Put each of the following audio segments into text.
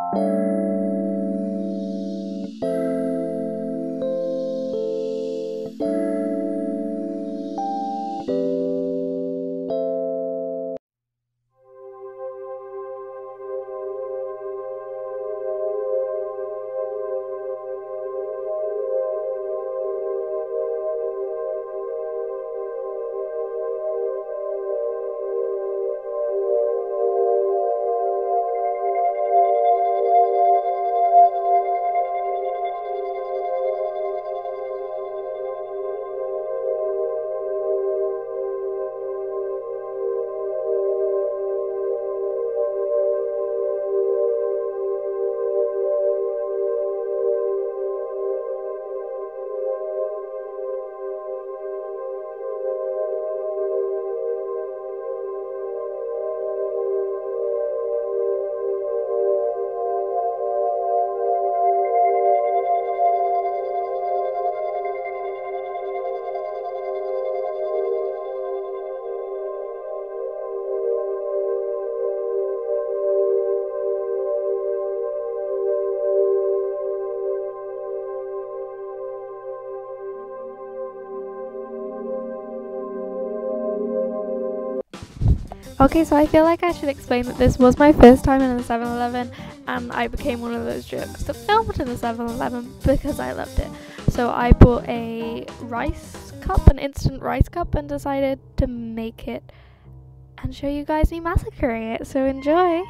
Okay, so I feel like I should explain that this was my first time in a 7-Eleven, and I became one of those jerks that filmed in a 7-Eleven because I loved it. So I bought a rice cup, an instant rice cup, and decided to make it and show you guys me massacring it. So enjoy!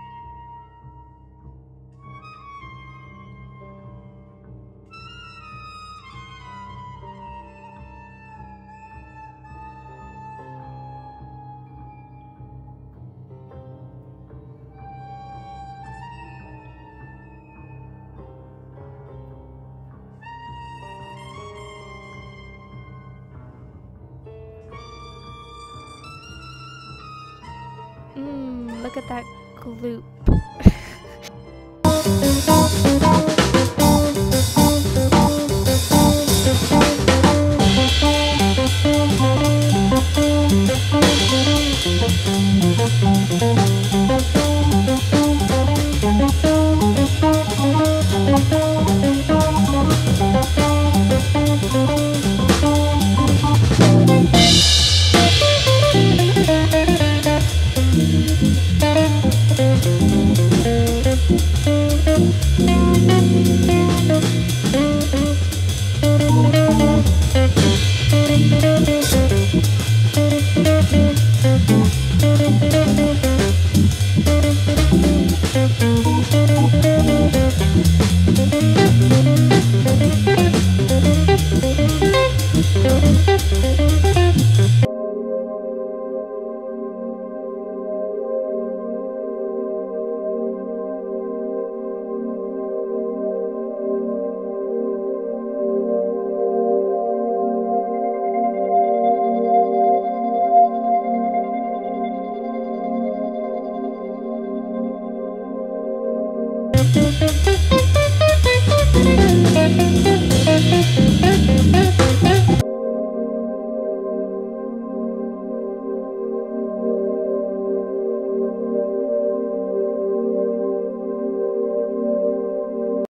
Look at that gloop.